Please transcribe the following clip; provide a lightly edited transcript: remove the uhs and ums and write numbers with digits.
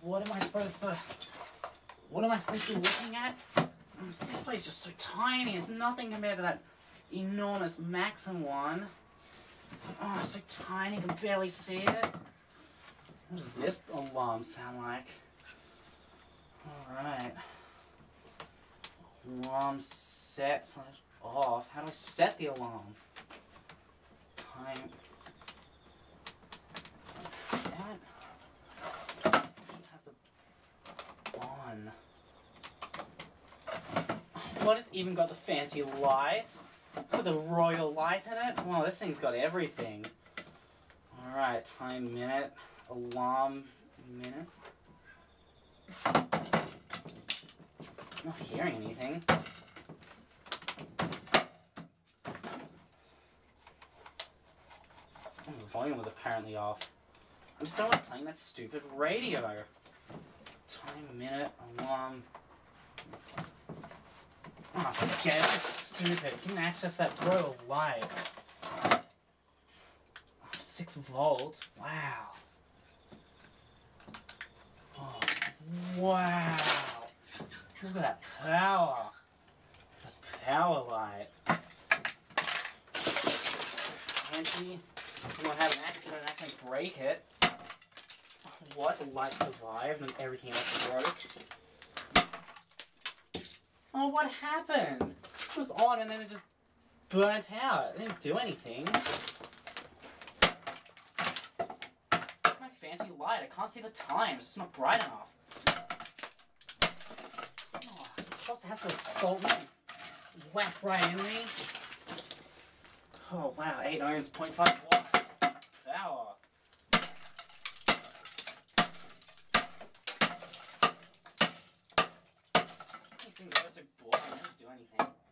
What am I supposed to be looking at? This display's just so tiny. It's nothing compared to that enormous Maxim one. Oh, it's so tiny, I can barely see it. What does this alarm sound like? Alright. Alarm set / off. How do I set the alarm? Time. What? I should have the on. What, it's even got the fancy lights? It's got the royal light in it? Wow, this thing's got everything. Alright, time minute. Alarm minute. I'm not hearing anything. Oh, the volume was apparently off. I just don't like playing that stupid radio. Time minute, alarm. Oh, forget it, it's stupid. You can access that royal light. 6 volts, wow. Oh, wow. Look at that power. That power light. Fancy. I'm gonna have an accident and actually break it. What? The light survived and everything else broke. Oh, what happened? It was on and then it just burnt out. It didn't do anything. It's my fancy light. I can't see the time. It's just not bright enough. Oh, plus it has to assault me. Whack right into me. Oh, wow. 8 ohms, 0.5 watts. Power. These things are so boring. They don't do anything.